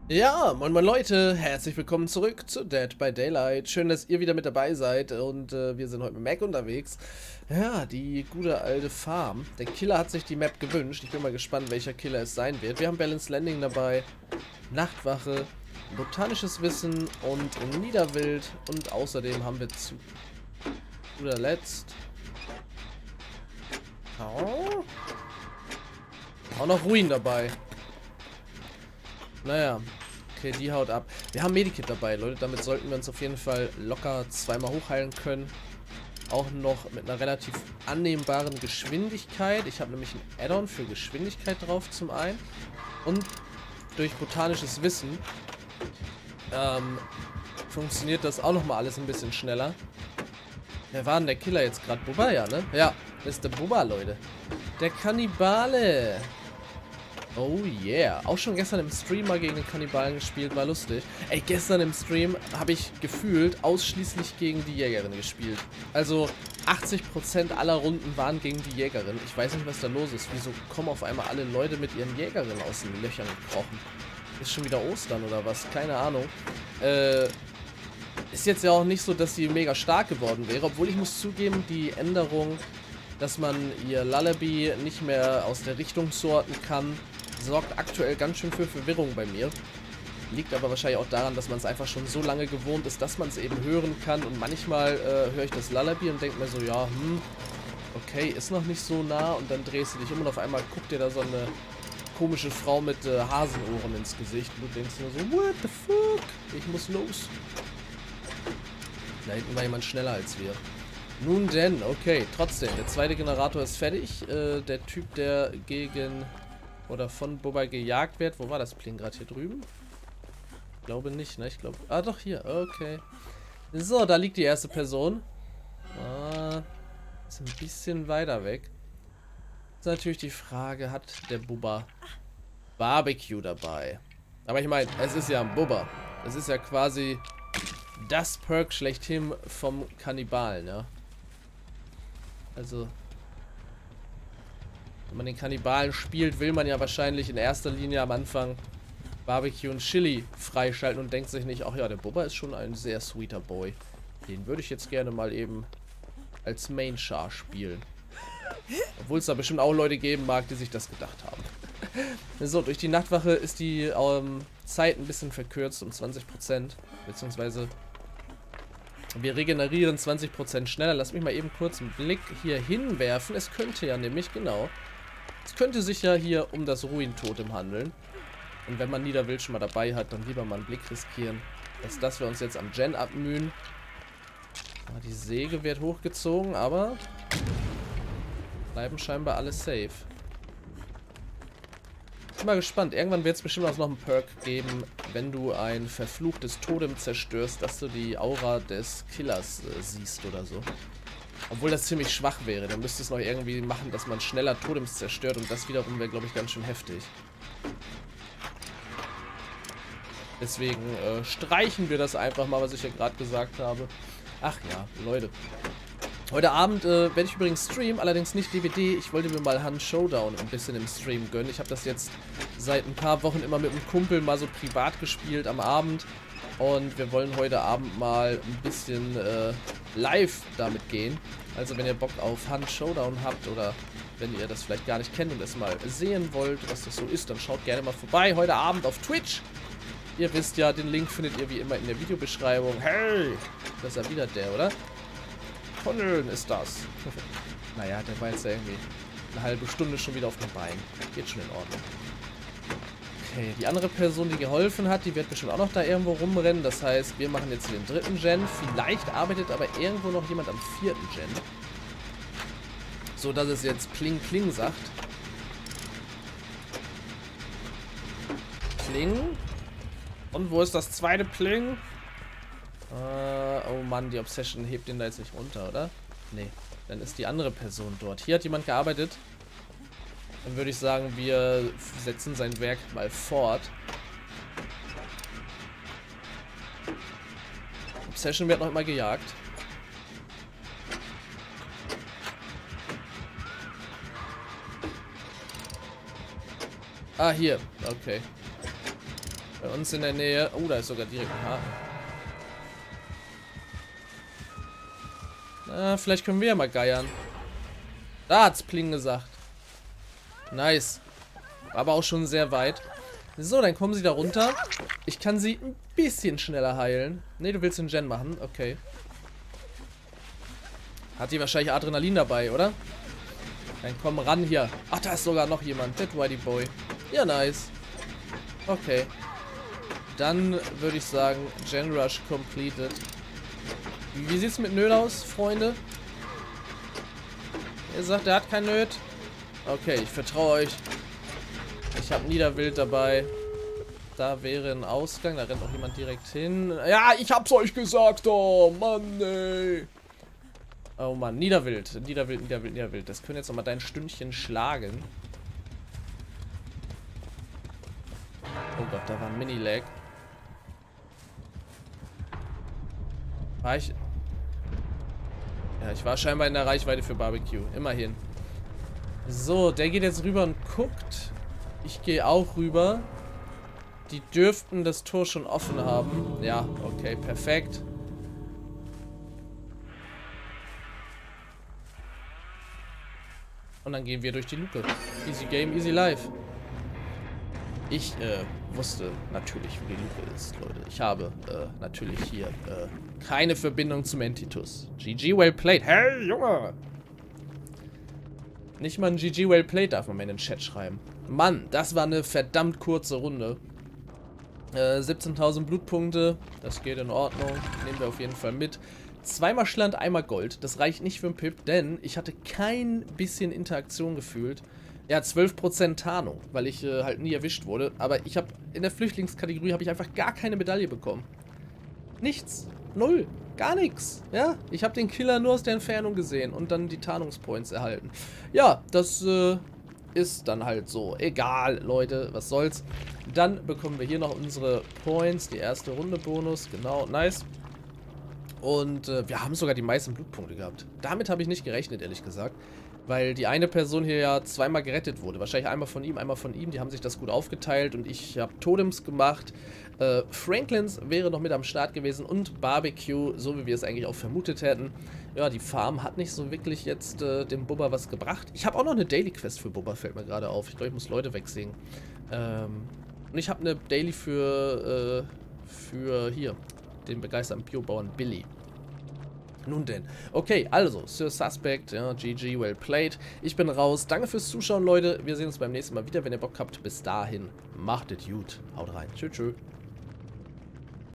Ja, moin moin Leute, herzlich willkommen zurück zu Dead by Daylight. Schön, dass ihr wieder mit dabei seid und wir sind heute mit Mac unterwegs. Ja, die gute alte Farm. Der Killer hat sich die Map gewünscht. Ich bin mal gespannt, welcher Killer es sein wird. Wir haben Balance Landing dabei, Nachtwache, botanisches Wissen und Niederwild. Und außerdem haben wir zu guter Letzt auch noch Ruin dabei. Naja, okay, die haut ab. Wir haben Medikit dabei, Leute. Damit sollten wir uns auf jeden Fall locker zweimal hochheilen können. Auch noch mit einer relativ annehmbaren Geschwindigkeit. Ich habe nämlich ein Add-on für Geschwindigkeit drauf zum einen. Und durch botanisches Wissen funktioniert das auch nochmal alles ein bisschen schneller. Wer war denn der Killer jetzt gerade? Bubba, ja, ne? Ja, das ist der Bubba, Leute. Der Kannibale. Oh yeah. Auch schon gestern im Stream mal gegen den Kannibalen gespielt, war lustig. Ey, gestern im Stream habe ich gefühlt ausschließlich gegen die Jägerin gespielt. Also 80% aller Runden waren gegen die Jägerin. Ich weiß nicht, was da los ist. Wieso kommen auf einmal alle Leute mit ihren Jägerinnen aus den Löchern gekrochen? Ist schon wieder Ostern oder was? Keine Ahnung. Ist jetzt ja auch nicht so, dass sie mega stark geworden wäre. Obwohl ich muss zugeben, die Änderung, dass man ihr Lullaby nicht mehr aus der Richtung sorten kann, sorgt aktuell ganz schön für Verwirrung bei mir. Liegt aber wahrscheinlich auch daran, dass man es einfach schon so lange gewohnt ist, dass man es eben hören kann. Und manchmal höre ich das Lullaby und denke mir so, ja, okay, ist noch nicht so nah. Und dann drehst du dich um und auf einmal guckt dir da so eine komische Frau mit Hasenohren ins Gesicht. Und du denkst nur so, what the fuck? Ich muss los. Da hinten war jemand schneller als wir. Nun denn, okay, trotzdem, der zweite Generator ist fertig. Der Typ, der gegen oder von Bubba gejagt wird. Wo war das Pling gerade? Hier drüben? Ich glaube nicht, ne? Ich glaube... Ah, doch, hier. Okay. So, da liegt die erste Person. Ist ein bisschen weiter weg. Ist natürlich die Frage, hat der Bubba Barbecue dabei? Aber ich meine, es ist ja ein Bubba. Es ist ja quasi das Perk schlechthin vom Kannibalen, ja. Also, wenn man den Kannibalen spielt, will man ja wahrscheinlich in erster Linie am Anfang Barbecue und Chili freischalten und denkt sich nicht, ach ja, der Bubba ist schon ein sehr sweeter Boy. Den würde ich jetzt gerne mal eben als Main-Char spielen. Obwohl es da bestimmt auch Leute geben mag, die sich das gedacht haben. So, durch die Nachtwache ist die Zeit ein bisschen verkürzt um 20%, beziehungsweise wir regenerieren 20% schneller. Lass mich mal eben kurz einen Blick hier hinwerfen. Es könnte ja nämlich, genau, es könnte sich ja hier um das Ruin-Totem handeln. Und wenn man Niederwild schon mal dabei hat, dann lieber mal einen Blick riskieren, als dass wir uns jetzt am Gen abmühen. Die Säge wird hochgezogen, aber bleiben scheinbar alle safe. Bin mal gespannt. Irgendwann wird es bestimmt auch noch einen Perk geben, wenn du ein verfluchtes Totem zerstörst, dass du die Aura des Killers siehst oder so. Obwohl das ziemlich schwach wäre. Dann müsste es noch irgendwie machen, dass man schneller Totems zerstört und das wiederum wäre, glaube ich, ganz schön heftig. Deswegen streichen wir das einfach mal, was ich ja gerade gesagt habe. Ach ja, Leute. Heute Abend werde ich übrigens streamen, allerdings nicht DVD. Ich wollte mir mal Hunt Showdown ein bisschen im Stream gönnen. Ich habe das jetzt seit ein paar Wochen immer mit einem Kumpel mal so privat gespielt am Abend. Und wir wollen heute Abend mal ein bisschen live damit gehen. Also wenn ihr Bock auf Hunt Showdown habt oder wenn ihr das vielleicht gar nicht kennt und es mal sehen wollt, was das so ist, dann schaut gerne mal vorbei. Heute Abend auf Twitch. Ihr wisst ja, den Link findet ihr wie immer in der Videobeschreibung. Hey, das ist ja wieder der, oder? Conneln ist das. Naja, der war jetzt ja irgendwie eine halbe Stunde schon wieder auf dem Bein. Geht schon in Ordnung. Okay, die andere Person, die geholfen hat, die wird bestimmt auch noch da irgendwo rumrennen. Das heißt, wir machen jetzt den dritten Gen. Vielleicht arbeitet aber irgendwo noch jemand am vierten Gen. So, dass es jetzt Pling Pling sagt. Pling. Und wo ist das zweite Pling? Oh Mann, die Obsession hebt den da jetzt nicht runter, oder? Nee, dann ist die andere Person dort. Hier hat jemand gearbeitet. Dann würde ich sagen, wir setzen sein Werk mal fort. Obsession wird noch immer gejagt. Ah, hier. Okay. Bei uns in der Nähe. Oh, da ist sogar direkt ein Hafen. Na, vielleicht können wir ja mal geiern. Da hat's Pling gesagt. Nice. Aber auch schon sehr weit. So, dann kommen sie da runter. Ich kann sie ein bisschen schneller heilen. Ne, du willst den Gen machen? Okay. Hat die wahrscheinlich Adrenalin dabei, oder? Dann komm ran hier. Ach, da ist sogar noch jemand. Dead Whitey Boy. Ja, nice. Okay. Dann würde ich sagen, Gen Rush completed. Wie sieht's mit Nöd aus, Freunde? Ihr sagt, er hat kein Nöd. Okay, ich vertraue euch. Ich habe Niederwild dabei. Da wäre ein Ausgang. Da rennt auch jemand direkt hin. Ja, ich hab's euch gesagt. Oh, Mann, ey. Oh, Mann. Niederwild. Niederwild, Niederwild, Niederwild. Das können jetzt nochmal dein Stündchen schlagen. Oh Gott, da war ein Mini-Lag. War ich... Ja, ich war scheinbar in der Reichweite für Barbecue. Immerhin. So, der geht jetzt rüber und guckt. Ich gehe auch rüber. Die dürften das Tor schon offen haben. Ja, okay, perfekt. Und dann gehen wir durch die Luke. Easy Game, easy life. Ich wusste natürlich, wo die Luke ist, Leute. Ich habe natürlich hier keine Verbindung zum Entitus. GG well played. Hey, Junge! Nicht mal ein GG well played darf man mir in den Chat schreiben. Mann, das war eine verdammt kurze Runde. 17.000 Blutpunkte. Das geht in Ordnung. Nehmen wir auf jeden Fall mit. Zweimal Schland, einmal Gold. Das reicht nicht für einen Pip, denn ich hatte kein bisschen Interaktion gefühlt. Ja, 12% Tarnung, weil ich halt nie erwischt wurde. Aber ich habe in der Flüchtlingskategorie habe ich einfach gar keine Medaille bekommen. Nichts. Null. Gar nichts. Ja, ich habe den Killer nur aus der Entfernung gesehen und dann die Tarnungspoints erhalten. Ja, das ist dann halt so. Egal, Leute, was soll's. Dann bekommen wir hier noch unsere Points. Die erste Runde Bonus. Genau, nice. Und wir haben sogar die meisten Blutpunkte gehabt. Damit habe ich nicht gerechnet, ehrlich gesagt. Weil die eine Person hier ja zweimal gerettet wurde. Wahrscheinlich einmal von ihm, einmal von ihm. Die haben sich das gut aufgeteilt und ich habe Totems gemacht. Franklins wäre noch mit am Start gewesen und Barbecue, so wie wir es eigentlich auch vermutet hätten. Ja, die Farm hat nicht so wirklich jetzt dem Bubba was gebracht. Ich habe auch noch eine Daily Quest für Bubba, fällt mir gerade auf. Ich glaube, ich muss Leute wegsingen. Und ich habe eine Daily für hier, den begeisterten Biobauern Billy. Nun denn. Okay, also, Sir Suspect, ja, GG, well played. Ich bin raus. Danke fürs Zuschauen, Leute. Wir sehen uns beim nächsten Mal wieder, wenn ihr Bock habt. Bis dahin, macht es gut. Haut rein. Tschüss, tschüss.